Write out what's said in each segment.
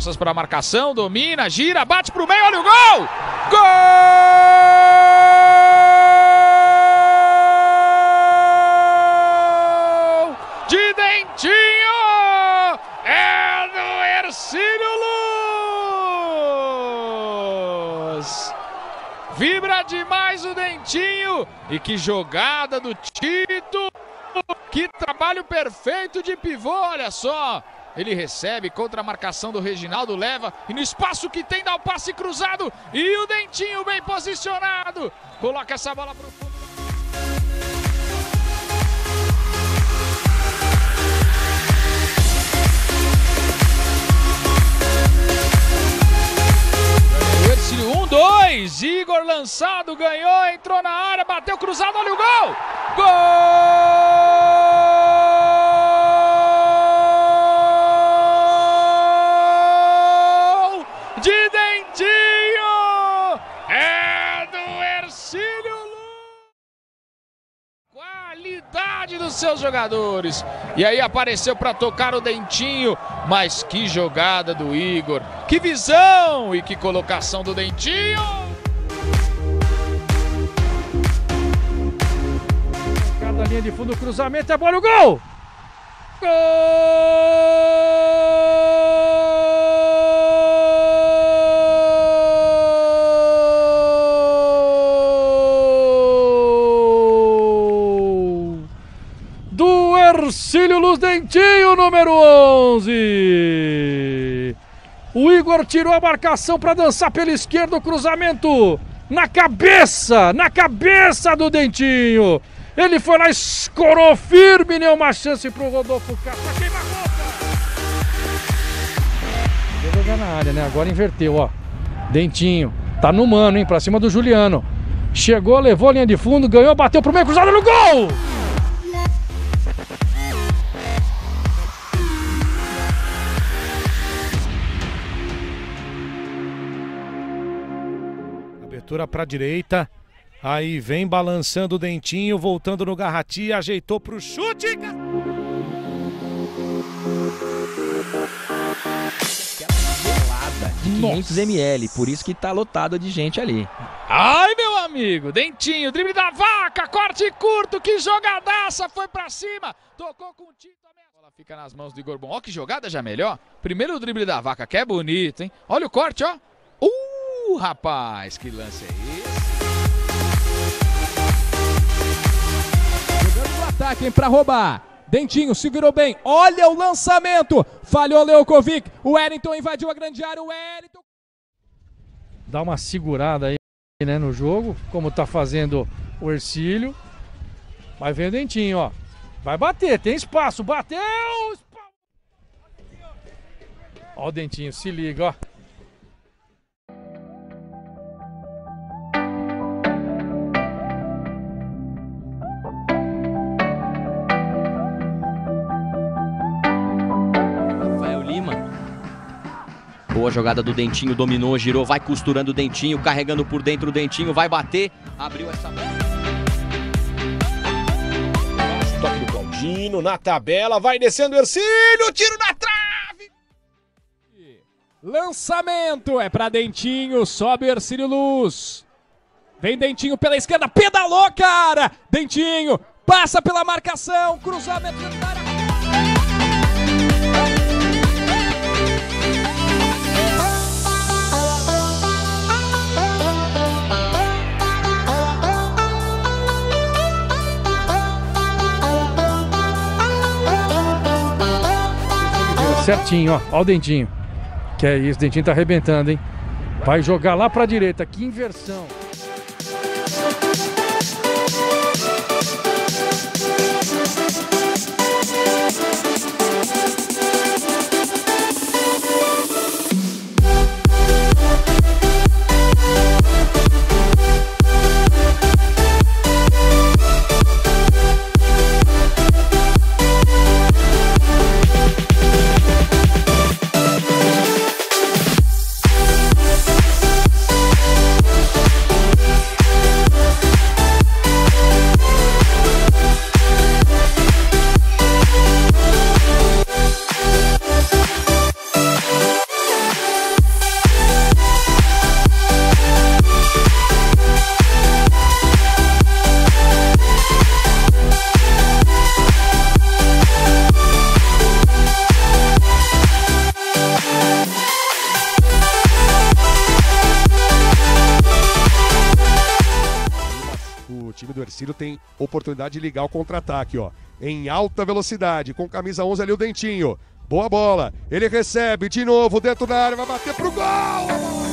costas para a marcação, domina, gira, bate pro meio, olha o gol! Gol! De Dentinho! É do Hercílio Luz! Vibra demais o Dentinho! E que jogada do Tito! Que trabalho perfeito de pivô, olha só! Ele recebe contra a marcação do Reginaldo, leva e no espaço que tem dá o passe cruzado e o Dentinho bem posicionado. Coloca essa bola pro fundo. Hercílio 1-2, Igor lançado, ganhou, entrou na área, bateu cruzado, olha o gol! Gol! De Dentinho! É do Hercílio Luz! Qualidade dos seus jogadores. E aí apareceu para tocar o Dentinho. Mas que jogada do Igor. Que visão e que colocação do Dentinho. Cada linha de fundo, cruzamento, é bola, o gol! Gol! Do Hercílio Luz, Dentinho, número 11. O Igor tirou a marcação para dançar pela esquerda, o cruzamento na cabeça do Dentinho. Ele foi lá, escorou firme, deu uma chance pro Rodolfo Castro. Queima a roupa! Vou jogar na área, né? Agora inverteu, ó. Dentinho, tá no mano, hein? Pra cima do Juliano. Chegou, levou a linha de fundo, ganhou, bateu pro meio, cruzado no gol! Abertura para a direita, aí vem balançando o Dentinho, voltando no Garratti, ajeitou para o chute. Gelada de 500 ml, por isso que tá lotado de gente ali. Ai, meu amigo, Dentinho, drible da vaca, corte curto, que jogadaça, foi pra cima, tocou com o Tito. A bola fica nas mãos do Igor Bom. Ó que jogada já melhor. Primeiro o drible da vaca, que é bonito, hein? Olha o corte, ó. Rapaz, que lance é esse? Jogando no ataque, hein, pra roubar. Dentinho se virou bem. Olha o lançamento. Falhou Leukovic. O Wellington invadiu a grande área. O Wellington. Dá uma segurada aí, né, no jogo, como tá fazendo o Hercílio. Vai ver o Dentinho, ó. Vai bater, tem espaço. Bateu! Ó o Dentinho, se liga, ó. Boa jogada do Dentinho, dominou, girou, vai costurando o Dentinho, carregando por dentro o Dentinho, vai bater, abriu essa bola. Toque do Claudino, na tabela, vai descendo o Hercílio, tiro na trave! Lançamento, é pra Dentinho, sobe o Hercílio Luz. Vem Dentinho pela esquerda, pedalou, cara! Dentinho, passa pela marcação, cruzamento dentro da área. Certinho, ó. Ó o Dentinho. Que é isso, o Dentinho tá arrebentando, hein? Vai jogar lá pra direita. Que inversão. O time do Hercílio tem oportunidade de ligar o contra-ataque, ó. Em alta velocidade, com camisa 11 ali o Dentinho. Boa bola, ele recebe de novo dentro da área, vai bater pro gol!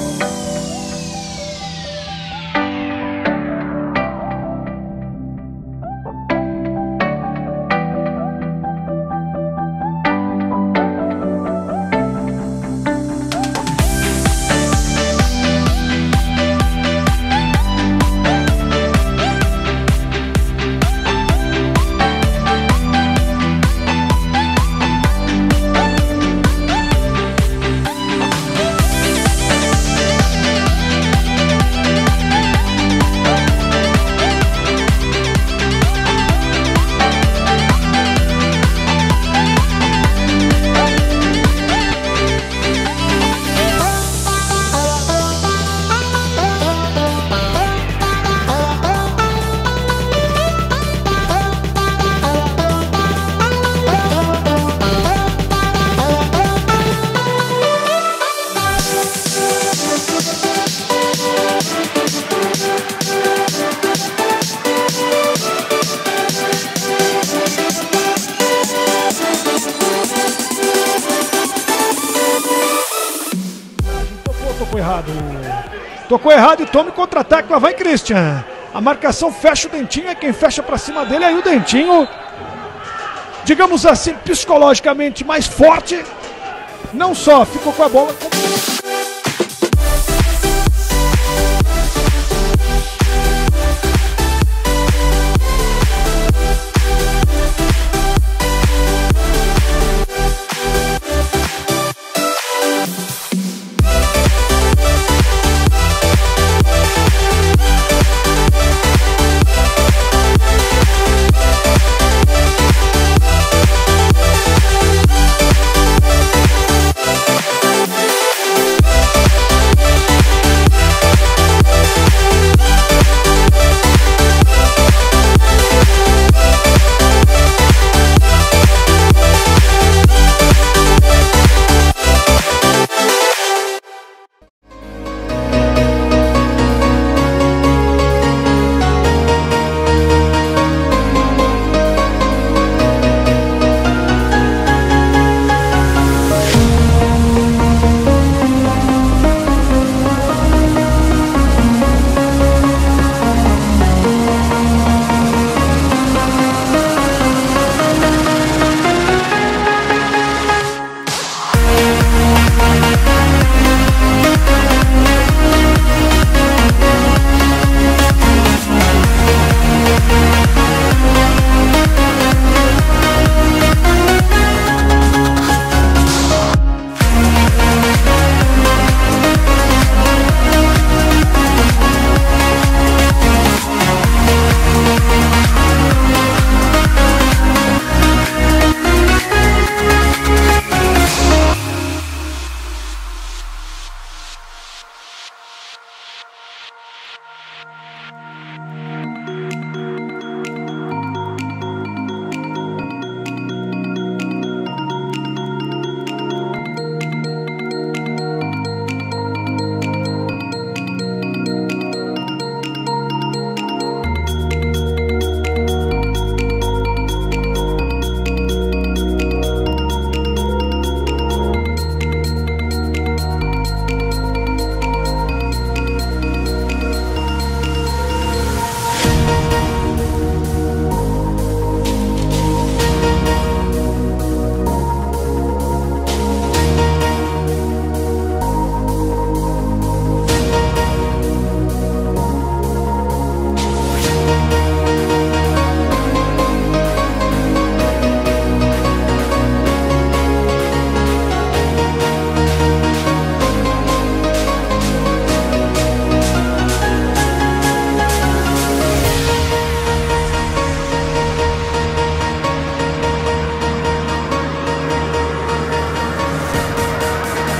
Tocou errado e tome contra-ataque. Lá vai Christian. A marcação fecha o Dentinho. É quem fecha pra cima dele. Aí o Dentinho, digamos assim, psicologicamente mais forte. Não só ficou com a bola, como...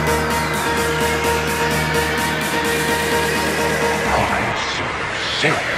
Zero.